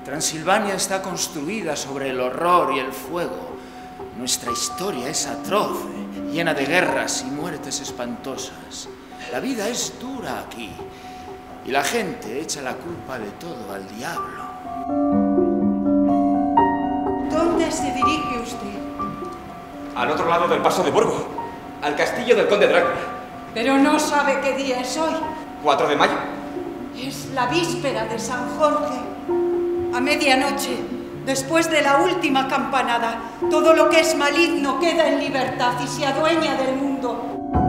Transilvania está construida sobre el horror y el fuego. Nuestra historia es atroz, llena de guerras y muertes espantosas. La vida es dura aquí y la gente echa la culpa de todo al diablo. ¿Dónde se dirige usted? Al otro lado del Paso de Burgo, al castillo del Conde Drácula. Pero no sabe qué día es hoy. 4 de mayo. Es la víspera de San Jorge. A medianoche, después de la última campanada, todo lo que es maligno queda en libertad y se adueña del mundo.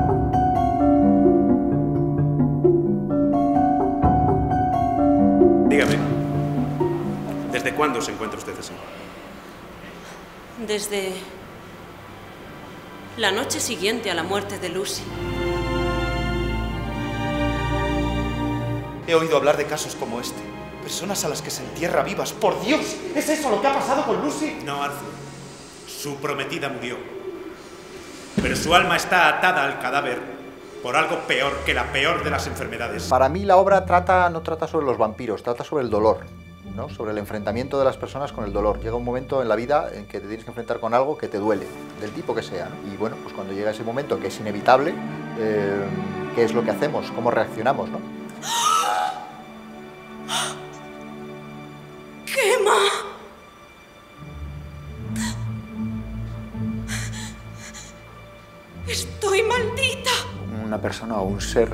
Dígame, ¿desde cuándo se encuentra usted así? Desde la noche siguiente a la muerte de Lucy. He oído hablar de casos como este. Personas a las que se entierra vivas. ¡Por Dios! ¿Es eso lo que ha pasado con Lucy? No, Arthur. Su prometida murió. Pero su alma está atada al cadáver por algo peor que la peor de las enfermedades. Para mí la obra no trata sobre los vampiros, trata sobre el dolor, ¿no? Sobre el enfrentamiento de las personas con el dolor. Llega un momento en la vida en que te tienes que enfrentar con algo que te duele, del tipo que sea, ¿no? Y bueno, pues cuando llega ese momento que es inevitable, ¿qué es lo que hacemos? ¿Cómo reaccionamos, no? ¡Quema! ¡Estoy maldita! Una persona o un ser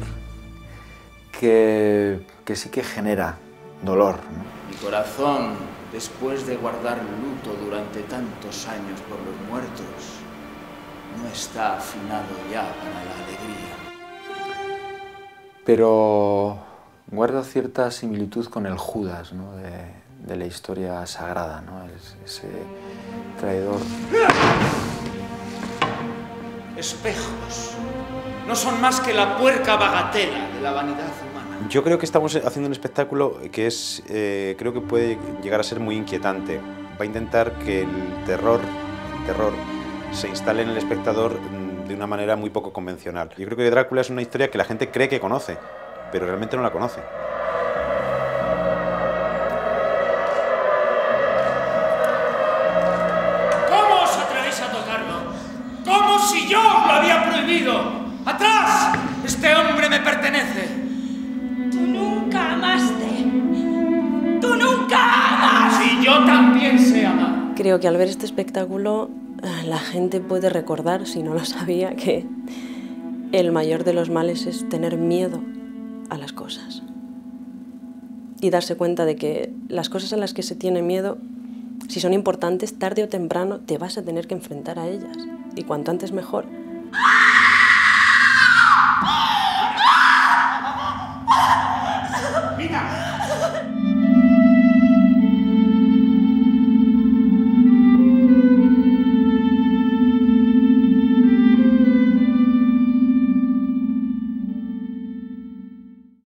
que sí que genera dolor, ¿no? Mi corazón, después de guardar luto durante tantos años por los muertos, no está afinado ya para la alegría. Pero guarda cierta similitud con el Judas, ¿no? de la historia sagrada, ¿no? Ese traidor. Espejos no son más que la puerca bagatela de la vanidad humana. Yo creo que estamos haciendo un espectáculo que creo que puede llegar a ser muy inquietante. Va a intentar que el terror se instale en el espectador de una manera muy poco convencional. Yo creo que Drácula es una historia que la gente cree que conoce, pero realmente no la conoce. ¿Cómo os atrevéis a tocarlo? ¡Como si yo lo había prohibido! ¡Atrás! ¡Este hombre me pertenece! Tú nunca amaste. Tú nunca amas. ¡Y yo también sé amar! Creo que al ver este espectáculo la gente puede recordar, si no lo sabía, que el mayor de los males es tener miedo a las cosas y darse cuenta de que las cosas a las que se tiene miedo, si son importantes, tarde o temprano te vas a tener que enfrentar a ellas, y cuanto antes mejor.